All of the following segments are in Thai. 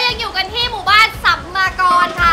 ยังอยู่กันที่หมู่บ้านสัมมากรค่ะ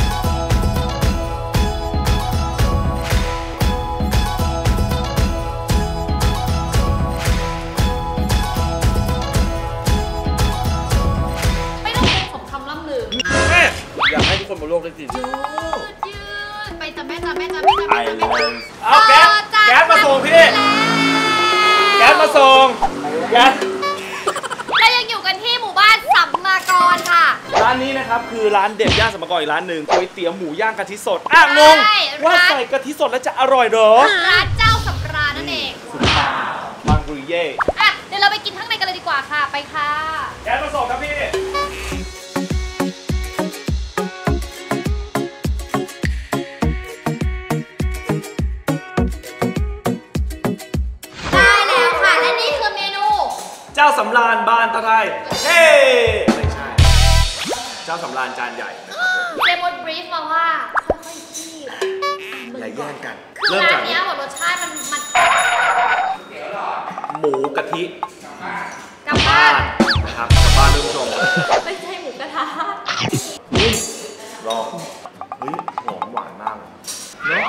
ไม่ต้องเป็นสมคำล่ำลืออยากให้ทุกคนบนโลกได้กินยืดไปจ้ะแม่เอาแก๊สมาส่งพี่แก๊สมาส่งแก๊สเรายังอยู่กันที่หมู่บ้านสัมมากรค่ะร้านนี้นะครับคือร้านเด็ดย่านสัมมากรอีกร้านหนึ่งก๋วยเตี๋ยวหมูย่างกะทิสดงงว่าใส่กะทิสดแล้วจะอร่อยเหรอร้านเจ้าสำราญนั่นเองสุดยอดบางกุยเย่เดี๋ยวเราไปกินข้างในกันเลยดีกว่าค่ะไปค่ะแก๊สมาส่งครับพี่เจ้าสำราญบานตะไทยเฮ้ไม่ใช่เจ้าสำราญจานใหญ่เจมส์บรีฟมาว่าค่อยๆคีบอย่าแย่งกันคือร้านนี้บอกรสชาติมันหมูกะทิกลับบ้านนะครับกลับบ้านด้วยผู้ชมไม่ใช่หมูกระทะลองเฮ้ยหอมหวานมากเนาะ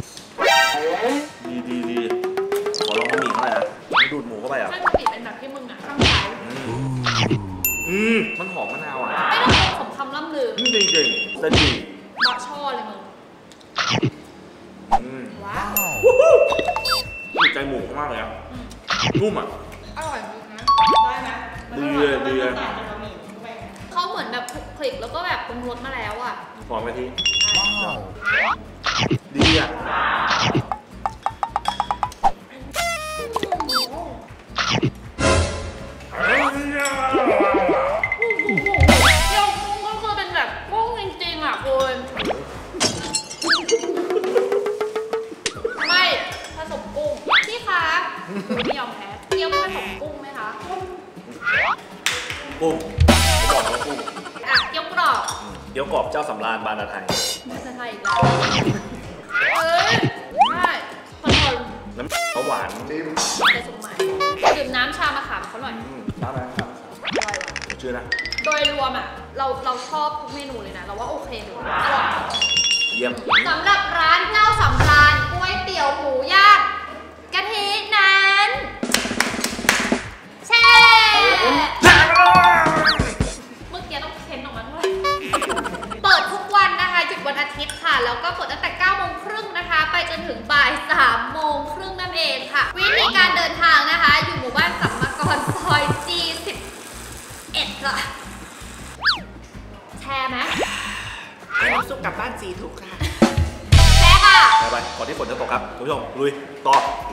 ดีขอลองบะหมี่เข้าไปนะดูดหมูเข้าไปอ่ะใช่บะหมี่เป็นแบบที่มึงอ่ะข้างซ้ายมันหอมมะนาวอ่ะไม่ต้องเป็นสมคำล่ำลือจริงแต่ดีบะช่อเลยมึงว้าวติดใจหมูมากเลยอ่ะนุ่มอ่ะอร่อยจริงนะได้ไหมดีเขาเหมือนแบบคลุกคลิกแล้วก็แบบปรุงรสมาแล้วอ่ะหอมกะทิดีอ่ะเกี๊ยวกุ้งก็คือเป็นแบบกุ้งจริงๆอ่ะคุณไม่ผสมกุ้งพี่คะไม่ยอมแพ้เกี๊ยวผสมกุ้งไหมคะกุ้งบอกว่ากุ้งเกี๊ยวกรอบเกี๊ยวกรอบเจ้าสำราญบานตะไทยไทยอีกแล้วใช่คนน้ำเขาหวานนิ่มในสมัยดื่มน้ำชามะขามเขาหน่อยน้ำอะไรครับเชื่อนะโดยรวมอ่ะเราชอบทุกเมนูเลยนะเราว่าโอเคเลยอร่อยเยี่ยมสำหรับร้านเจ้าสำราญก๋วยเตี๋ยวหมูย่างกะทินั้นแช่เมื่อกี้ต้องเค้นออกมาด้วยเปิดทุกวันนะคะหยุดวันอาทิตย์ค่ะแล้วก็เปิดตั้งแต่9 โมงครึ่งนะคะไปจนถึงบ่าย3 โมงครึ่งนั่นเองค่ะวิธีการเดินทางนะคะอยู่หมู่บ้านสัมมากรซอย G11 ค่ะแชร์ไหมให้น้ำซุปกลับบ้านจีถูกค่ะแชร์ค่ะไปก่อนที่ฝนจะตกครับคุณผู้ชมลุยต่อ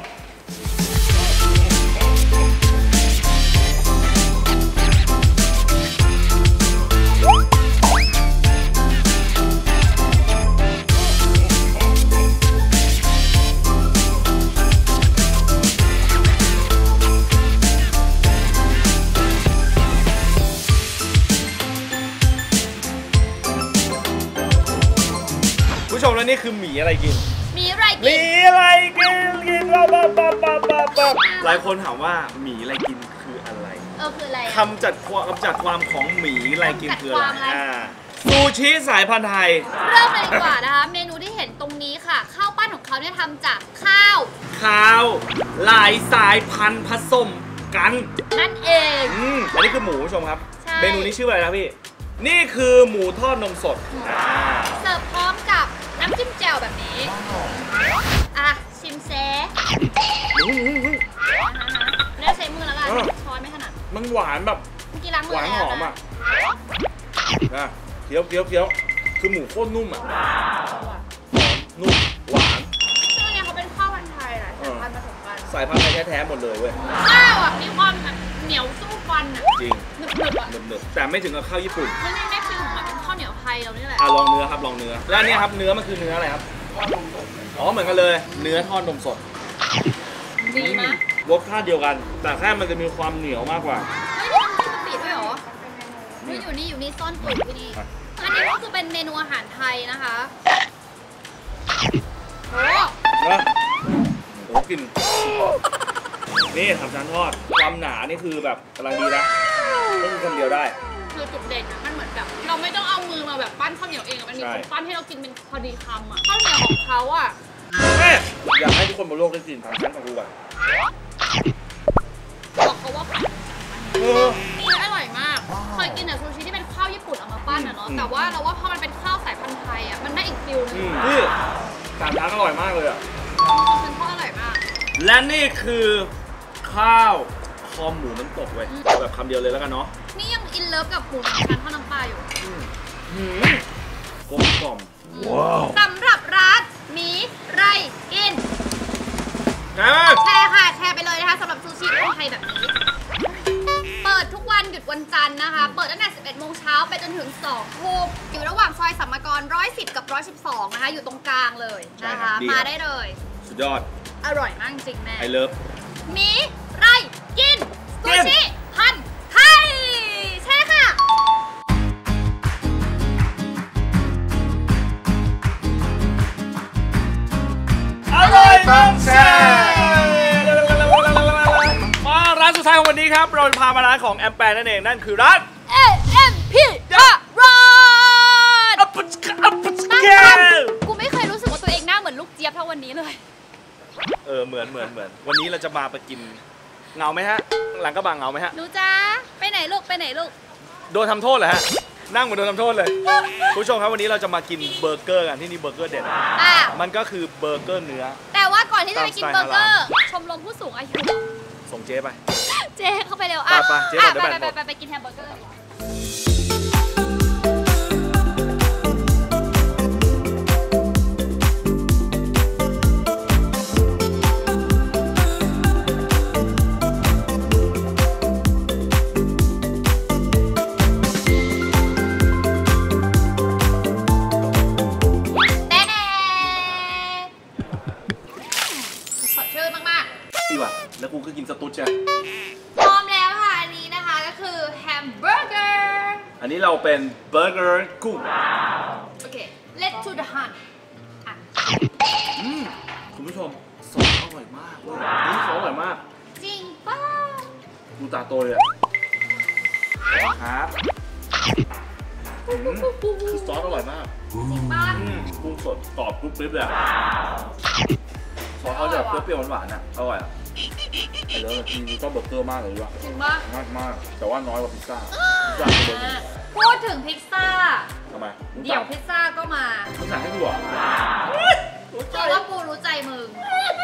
ผู้ชมแล้วนี่คือหมีอะไรกินหมีอะไรกินหลายคนถามว่าหมีอะไรกินคืออะไรคืออะไรคำจัดความของหมีอะไรกินคืออะไรซูชิสายพันธุ์ไทยเริ่มเลยดีกว่านะคะเมนูที่เห็นตรงนี้ค่ะข้าวปั้นของเขาเนี่ยทำจากข้าวหลายสายพันธุ์ผสมกันนั่นเองอันนี้คือหมูผู้ชมครับเมนูนี้ชื่ออะไรนะพี่นี่คือหมูทอดนมสดเสิร์ฟพร้อมกับน้ำจิ้มแจ่วแบบนี้ชิมเซ่เนี่ยใช้มือแล้วกันช้อนไม่ถนัดมันหวานแบบหวานหอมอ่ะเคี้ยวคือหมูโคตรนุ่มอ่ะนุ่มหวานซึ่งเนี่ยเขาเป็นข้าวพันธุ์ไทยแหละสายพันธุ์ผสมกันสายพันธุ์ไทยแท้ๆหมดเลยเว้ยข้าวอ่ะมีความเหนียวสู้ฟันอ่ะจริงหนึบแต่ไม่ถึงกับข้าวญี่ปุ่นไม่ฟิลเหมือนเป็นข้าวเหนียวไทยเรานี่แหละลองเนื้อครับลองเนื้อแล้วเนี่ยครับเนื้อมันคือเนื้ออะไรครับเหมือนกันเลยเนื้อทอดนมสดดีนะรสชาติเดียวกันแต่แค่มันจะมีความเหนียวมากกว่าไม่ได้ต้องกะปิด้วยหรออยู่นี่ซ่อนตุ๋ยที่นี่อันนี้ก็คือเป็นเมนูอาหารไทยนะคะโอ้กินนี่ทำจานทอดความหนานี่คือแบบกำลังดีนะก็คือคำเดียวได้คือจุดเด่นอะมันเหมือนแบบเราไม่ต้องเอามือมาแบบปั้นข้าวเหนียวเองอะมันมีคนปั้นให้เรากินเป็นพอดีคำอะข้าวเหนียวของเขาอะอยากให้ทุกคนบนโลกได้กินทำชั้นของกูอ่ะบอกเขาว่าผัดอร่อยมากเคยกินแต่ซูชิที่เป็นข้าวญี่ปุ่นเอามาปั้นอะเนาะแต่ว่าเราว่าพอมันเป็นข้าวสายพันธุ์ไทยอะมันได้อีกฟิลนึงนี่สามชั้นอร่อยมากเลยอ่ะคือข้าวอร่อยมากและนี่คือข้าวคอหมูน้ำตกเว้ยเอาแบบคำเดียวเลยแล้วกันเนาะนี่ยังอินเลิฟกับหมูสามชั้นทอดน้ำปลาอยู่กลมกล่อมสำหรับร้านหมีไรกินนะแชร์ค่ะแชร์ไปเลยนะคะสำหรับซูชิคนไทยแบบนี้ เปิดทุกวันหยุดวันจันทร์นะคะ เปิดตั้งแต่ 11 โมงเช้าไปจนถึง 2 ทุ่มอยู่ระหว่างซอยสัมมกร 110 กับ 112 นะคะ อยู่ตรงกลางเลยนะคะ มาได้เลยสุดยอดอร่อยมากจริงแม่ไอเลิฟหมีไรกินซูชิพันธุ์ไทยใช่ค่ะอร่อยต้องแชร์มาร้านสุดท้ายของวันนี้ครับ เราจะพามาร้านของแอมแปร์นั่นเองนั่นคือร้าน AMP อร่อยอัปปะแกกูไม่เคยรู้สึกว่าตัวเองหน้าเหมือนลูกเจี๊ยบเท่าวันนี้เลยเหมือนวันนี้เราจะมาไปกินเงาไหมฮะ หลังกระบังเงาไหมฮะหนูจ้าไปไหนลูกไปไหนลูกโดนทำโทษเหรอฮะ นั่งเหมือนโดนทำโทษเลยคุณผู้ชมครับวันนี้เราจะมากินเบอร์เกอร์กันที่นี่เบอร์เกอร์เด็ดอ่ะมันก็คือเบอร์เกอร์เนื้อแต่ว่าก่อนที่จะไปกินตามเบสอไตล์ร์เกอร์ ชมรมผู้สูงอายุส่งเจ๊ไปเจ๊เข้าไปเร็วอ่ะไปเจ๊บอกเดี๋ยวแบตหมดไปกินแฮมเบอร์เกอร์สดชื่นมากๆดีว่ะแล้วกูก็กินสตูดใช่พร้อมแล้วค่ะ อันนี้นะคะก็คือแฮมเบอร์เกอร์อันนี้เราเป็นเบอร์เกอร์กุ้งโอเค let's to the hunt อ่ะคุณผู้ชมซอสอร่อยมากเลยนี่ซอสอร่อยมากจริงป่ะดูตาโตเลยอ่ะครับคือซอสอร่อยมากจริงป่ะกุ้งสดกรอบกรุบกริบเลยอ่ะซอสเขาจะแบบเปรี้ยวๆหวานๆอ่ะอร่อยอ่ะไอ้เลิฟจริงๆชอบเบอร์เกอร์มากเลยว่ะจริงป่ะมากแต่ว่าน้อยกว่าพิซซ่าพิซซ่าเป็นเบอร์หนึ่งพูดถึงพิซซ่าทำไมเดี๋ยวพิซซ่าก็มามึงสั่งให้กูเหรอเพราะว่ากูรู้ใจมึง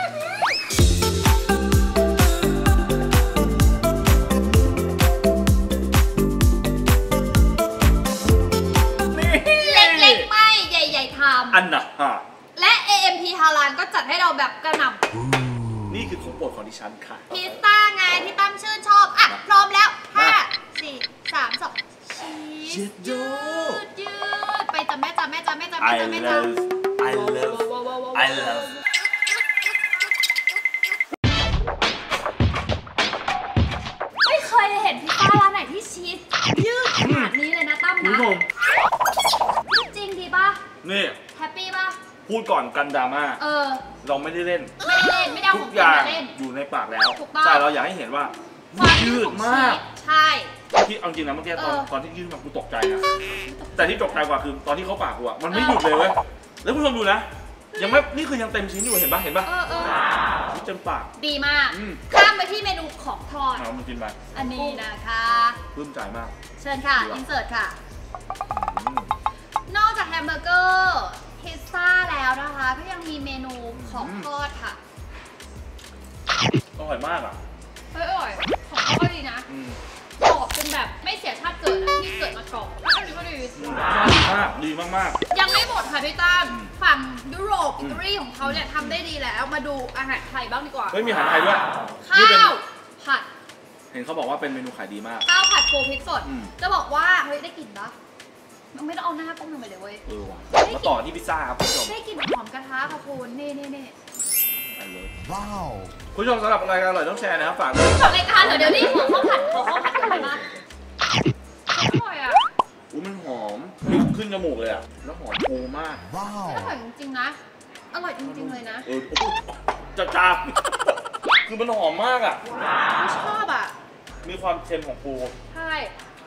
เล็กๆไม่ใหญ่ๆทอันน่ะฮะำและ AMP ฮาลานก็จัดให้เราแบบกระหน่นี่คือของโปรดของดิฉันค่ะำพิซซ่าไงที่ตั้มชื่นชอบ อ่ะ พร้อมแล้ว 5 4 3 2 ชีสยืดไปจ้ะแม่จ้ะแม่จ้ะแม่จ้ะแม่ I จ้ะแม่จ้ะ love I love ไม่เคยเห็นพิซซ่าร้านไหนที่ชีสยืดขนาดนี้เลยนะตั้มคุณนะผู้ชมจริงดีป่ะนี่แฮปปี้ป่ะพูดก่อนกันดราม่า เราไม่ได้เล่นไม่ได้เล่น ไม่ได้เอาทุขอก งอจริงย่างมาเล่นอยู่ในปากแล้วถูกต้องใช่เราอยากให้เห็นว่าความยืยืดดของมากชีสใช่ที่เอาจริงนะเมื่อกี้ตอนที่ยืดมากูตกใจนะ แต่ที่ตกใจกว่าคือตอนที่เขาปากกูอะมันไม่หยุดเลยเว้ย แล้วคุณผู้ชมดูนะ ยังไม่ นี่คือยังเต็มชิ้นอยู่เห็นปะนี่เต็มปากดีมากอืมข้ามไปที่เมนูของทอดเอามันกินไปอันนี้นะคะปลื้มใจมากเชิญค่ะดีว่ะอินเสิร์ตค่ะ นอกจากแฮมเบอร์เกอร์พิซซ่าแล้วนะคะ ก็ยังมีเมนูของทอดค่ะอร่อยมากอ่ะเฮ้ยอร่อย ของทอดก็ดีนะกรอบจนแบบไม่เสียชาติเกิดอะที่เกิดมาก่อนแล้วอันนี้ก็ดีดีมากยังไม่หมดค่ะพี่ตั้มฝั่งยุโรปอิตาลีของเขาเนี่ยทำได้ดีแล้ว มาดูอาหารไทยบ้างดีกว่าเฮ้ยมีอาหารไทยด้วยข้นี่เป็นาวผัดเห็นเขาบอกว่าเป็นเมนูขายดีมากข้าวผัดปูพริกสดอืมจะบอกว่าเฮ้ยได้กลิ่นปะมันไม่ต้องเอาหน้าก้มลงไปเลยเว้ยว่ะมาต่อที่พิซซ่าครับคุณผู้ชมได้กลิ่นหอมกระทะค่ะคุณนี่ไปเลยว้าวคุณผู้ชมสำหรับรายการอร่อยต้องแชร์นะครับฝากด้วยขอรายการเดี๋ยวนี้ขอข้าวผัดกันเลยมาอร่อยอ่ะมันหอมขึ้นจมูกเลยอ่ะแล้วหอมปูมากอร่อยจริงๆนะอร่อยจริงๆเลยนะจ้าคือมันหอมมากอ่ะชอบอ่ะมีความเค็มของปูใช่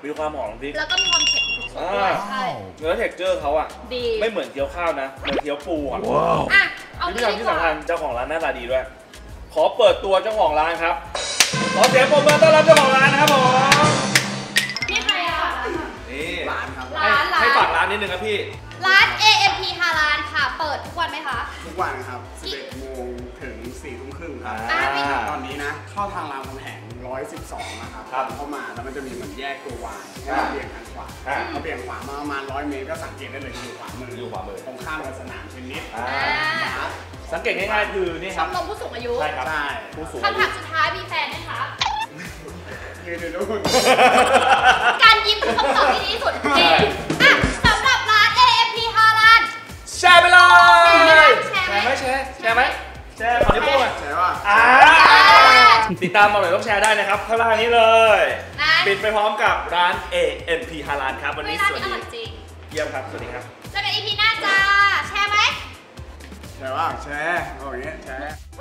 มีความหอมของพริกแล้วก็มีความเผ็ดของพริกด้วยใช่เนื้อเท็กเจอร์เขาอ่ะดีไม่เหมือนเกี๊ยวข้าวนะเหมือนเกี๊ยวปูอ่ะอ่ะเอาที่งี้ดีที่กว่าสำคัญเจ้าของร้านหน้าตาดีด้วย ขอเปิดตัวเจ้าของร้านครับขอเสียงปรบมือต้อนรับเจ้าของร้านนะครับผมนี่ใครอ่ะนี่ร้านครับร้านให้ฝากร้านนิดนึงครับพี่ร้าน AMP ฮาลานค่ะ เปิดทุกวันไหมคะทุกวันครับ 11 โมงถึง 4 ทุ่มครึ่งครับอ่าตอนนี้นะ เข้าทางรามคำแหง 112 นะครับครับเข้ามาแล้วมันจะมีเหมือนแยกตัววายให้เราเบี่ยงทางขวาอ่าเราเบี่ยงขวามาประมาณ 100 เมตรก็สังเกตได้เลยอยู่ขวามืออยู่ขวามือตรงข้ามกับสนามเทนนิสอ่าอ่าสังเกตง่ายๆคือนี่ชครับมรมผู้สูงอายุใช่ครับใช่ผู้สูงอาคำยุถามสุดท้ายมีแฟนไหมคะยืนอยู่นู่นการยิ้มคือคำตอบที่ดีที่สุดจริงอ่ะสำหรับร้าน AMP ฮาลานแชร์ไปเลยแชร์แชไหมร์ไหมแชร์แชร์ไหมแชร์ขอนิ้วโป้งอ่ะใช่ป่ะติดตามมาหน่อยต้องแชร์ได้นะครับข้างล่างนี้เลยนะปิดไปพร้อมกับร้าน AMP ฮาลานครับวันนี้ร้านสวัสนี้อดีร่อยจริงเยี่ยมครับ สวัสดีครับเจอกัน EP หน้าจ้า แชร์ไหมใช่ป่ะแชร์เอาอย่างเงี้ยแชร์